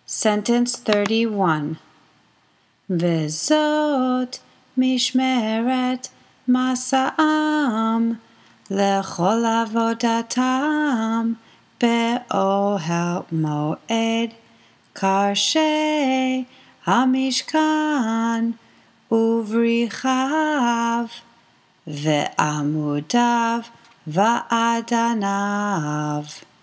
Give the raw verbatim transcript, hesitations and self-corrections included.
Sentence thirty-one. וזאת משמרת מסעם לכל עבודתם באוהל מועד, קרשי המשכן ובריחיו ועמודיו ואדניו.